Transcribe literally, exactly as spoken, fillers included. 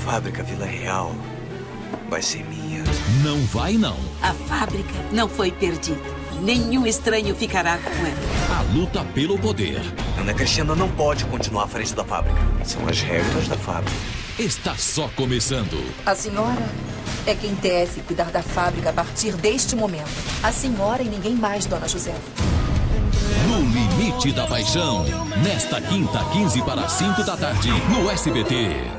fábrica Vila Real vai ser minha. Não vai, não. A fábrica não foi perdida. Nenhum estranho ficará com ela. A luta pelo poder. Ana Cristina não pode continuar à frente da fábrica. São as regras da fábrica. Está só começando. A senhora é quem deve cuidar da fábrica a partir deste momento. A senhora e ninguém mais, dona Josefa. No Limite da Paixão. Nesta quinta, quinze para cinco da tarde, no S B T.